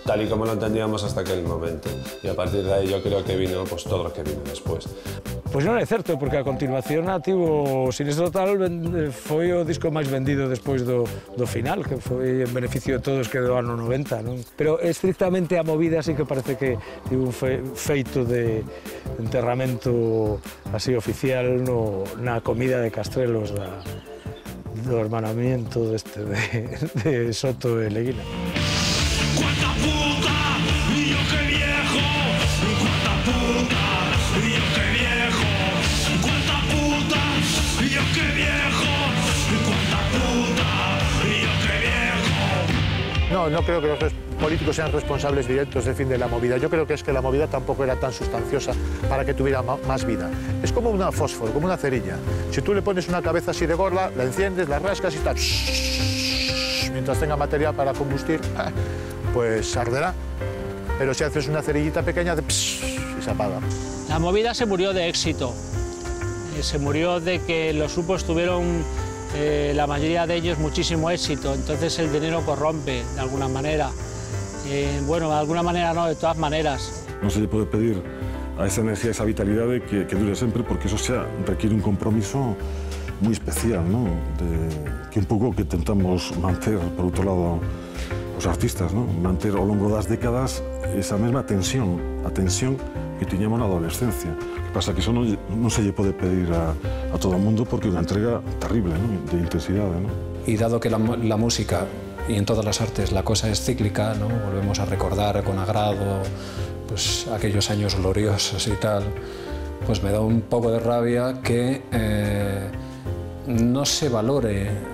S9: tal y como lo entendíamos hasta aquel momento. E a partir de aí yo creo que vino pues, todo o que vino despois.
S4: Pois non é certo, porque a continuación tivo Sinistro Total foi o disco máis vendido despois do, do final, que foi en beneficio de todos que do ano noventa, non? Pero estrictamente a movida sí que parece que tivo un fe, feito de enterramento así oficial no, na comida de Castrelos da, do hermanamiento deste de, de Soto e Leguina.
S15: ¡Cuánta puta! ¡Yo qué viejo! ¡Cuánta puta! ¡Yo qué viejo! ¡Cuánta puta! ¡Yo qué viejo! ¡Cuánta puta! ¡Yo qué viejo!
S11: No, no creo que los políticos sean responsables directos del fin de la movida. Yo creo que es que la movida tampoco era tan sustanciosa para que tuviera más vida. Es como una fósforo, como una cerilla. Si tú le pones una cabeza así de gorda, la enciendes, la rascas y tal. Mientras tenga material para combustir, pues arderá. Pero si haces una cerillita pequeña, de y se apaga.
S7: La movida se murió de éxito. Se murió de que los grupos tuvieron, eh, la mayoría de ellos, muchísimo éxito. Entonces el dinero corrompe, de alguna manera. Eh, bueno, de alguna manera no, de todas maneras.
S12: No se le puede pedir a esa energía, a esa vitalidad de que, que dure siempre, porque eso xa requiere un compromiso muy especial, ¿no? De, que un pouco que tentamos manter, por outro lado, os artistas, ¿no? Manter ao longo das décadas esa mesma tensión, a tensión que tiñamos na adolescencia. O que pasa que eso non, non se lle pode pedir a, a todo o mundo porque é unha entrega terrible, ¿no? De intensidade, ¿no?
S13: Y dado que la, la música y en todas las artes la cosa es cíclica, ¿no? Volvemos a recordar con agrado pues, aquellos años gloriosos y tal, pues me da un poco de rabia que eh, no se valore eh,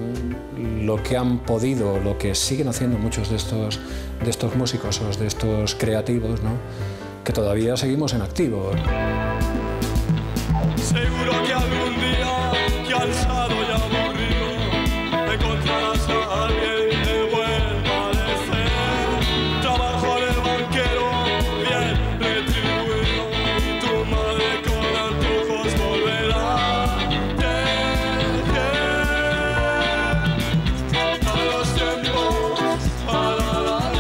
S13: lo que han podido, lo que siguen haciendo muchos de estos, de estos músicos o de estos creativos, ¿no? Que todavía seguimos en activo.
S15: Seguro que algún día, cansado y aburrido, encontrarás a alguien de buen parecer. Trabajo de banquero, bien retribuido, y tu madre con antojos volverá. A los tiempos para la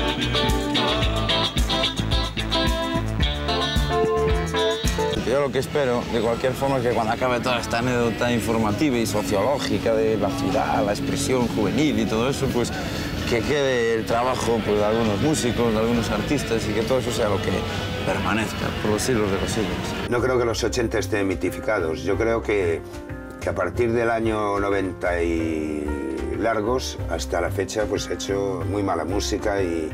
S16: Yo lo que espero, de cualquier forma, es que cuando acabe toda esta anécdota informativa y sociológica de la ciudad, la expresión juvenil y todo eso, pues que quede el trabajo pues, de algunos músicos, de algunos artistas y que todo eso sea lo que permanezca por los siglos de los siglos.
S17: No creo que los ochenta estén mitificados. Yo creo que, que a partir del año noventa y largos hasta la fecha pues he hecho muy mala música y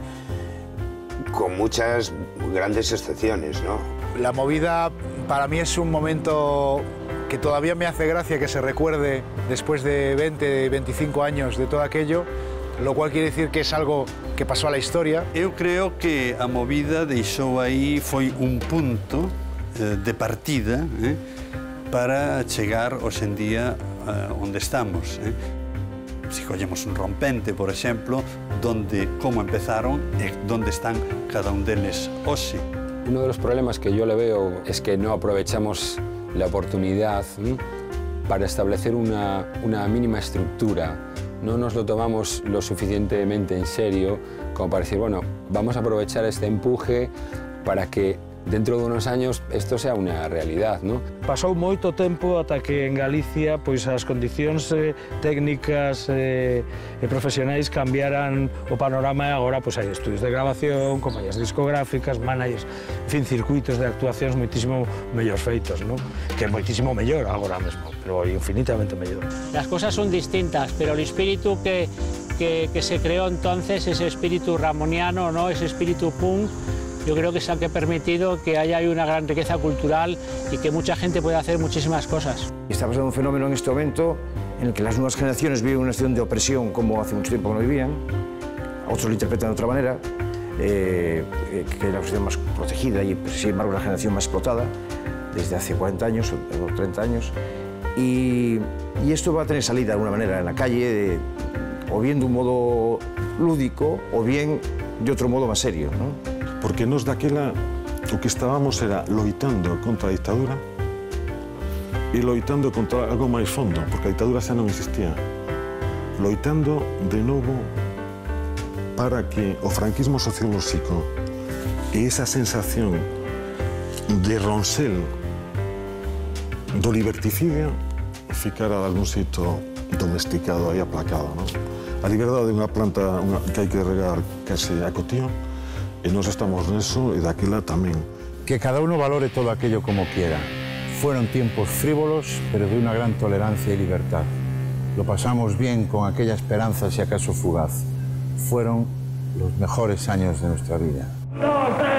S17: con muchas grandes excepciones, ¿no?
S11: La movida para mí es un momento que todavía me hace gracia que se recuerde después de veinte, veinticinco años de todo aquello, lo cual quiere decir que es algo que pasó a la historia.
S18: Eu creo que a movida deixou aí foi un punto eh, de partida eh, para chegar hoxe en día eh, onde estamos. Eh. Si collemos un rompente, por exemplo, donde como empezaron e donde están cada un deles hoxe.
S19: Uno de los problemas que yo le veo es que no aprovechamos la oportunidad ¿sí? para establecer una, una mínima estructura. No nos lo tomamos lo suficientemente en serio como para decir, bueno, vamos a aprovechar este empuje para que dentro de unos años esto sea una realidad, ¿no?
S4: Pasou moito tempo ata que en Galicia pois as condicións eh, técnicas eh, e profesionais cambiaran o panorama e agora pois hai estudios de grabación, compañías discográficas, managers, en fin, circuitos de actuacións moitísimo mellor feitos, ¿no? Que é moitísimo mellor agora mesmo, pero infinitamente mellor.
S7: Las cosas son distintas, pero el espíritu que, que, que se creó entonces, ese espíritu ramoniano, ¿no? Ese espíritu punk, yo creo que es el que ha permitido que haya una gran riqueza cultural y que mucha gente pueda hacer muchísimas cosas.
S20: Está pasando un fenómeno en este momento en el que las nuevas generaciones viven una situación de opresión como hace mucho tiempo no vivían, otros lo interpretan de otra manera, eh, que es la sociedad más protegida y sin embargo la generación más explotada desde hace cuarenta años o treinta años. Y, y esto va a tener salida de alguna manera en la calle, de, o bien de un modo lúdico o bien de otro modo más serio, ¿no?
S12: Porque nos daquela o que estábamos era loitando contra a ditadura e loitando contra algo máis fondo, porque a ditadura xa non existía. Loitando de novo para que o franquismo sociolóxico e esa sensación de Roncel do liberticidio ficara de algún sitio domesticado aí, aplacado, non? A liberdade é unha planta unha, que hai que regar casi a cotío e nós estamos neso e daquela tamén.
S1: Que cada uno valore todo aquello como quiera. Fueron tiempos frívolos, pero de una gran tolerancia y libertad. Lo pasamos bien con aquella esperanza, si acaso fugaz. Fueron los mejores años de nuestra vida.
S15: Dos, tres.